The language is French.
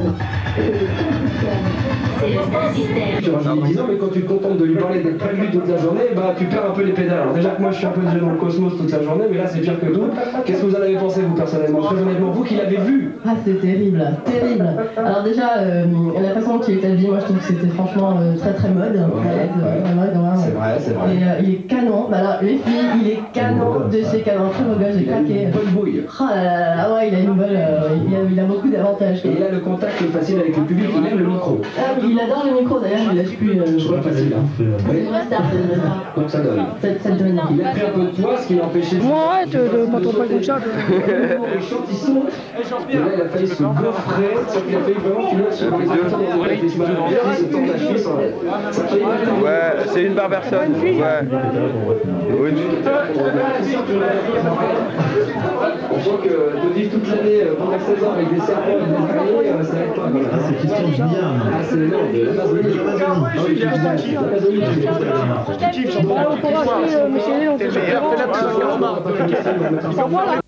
C'est le Star System. J'ai 10 ans, mais quand tu te contentes de lui parler d'être prévu toute la journée, bah tu perds un peu les pédales. Alors déjà que moi je suis un peu déjà dans le cosmos toute la journée, mais là c'est pire que tout. Qu'est-ce que vous en avez pensé vous personnellement? Très honnêtement, vous qui l'avez vu. Ah c'est terrible, terrible. Alors déjà, la façon dont il est habillé, moi je trouve que c'était franchement très très mode. C'est vrai, c'est vrai. Et il est canon. Bah, alors les filles, il est canon de chez canon. Très beau gars, j'ai craqué. Bonne bouille. Ah là, ouais, il a une bonne, il a beaucoup d'avantages. Et il a le contact facile avec le public, il aime le micro. Ah oui, il adore le micro d'ailleurs, il lâche plus. Je vois facile, hein. C'est une vraie star, c'est une vraie star. Donc ça donne. Ça donne. Il a pris un peu de poids, ce qui l'empêchait de... Bon, arrête de pas trop de chat. Il chante, il saute. Et là, il a failli se gaufrer. Il a failli vraiment finir sur les acteurs dans le il se tend la Suisse. Ouais, c'est une par personne. Ouais. Oui. On voit que de vivre toute l'année pendant 16 ans avec des serpents et des araignées, ça n'aide pas. Ah, c'est Christian Gilliard. Ah, c'est énorme. Bon, on pourra suivre, monsieur, on peut se faire.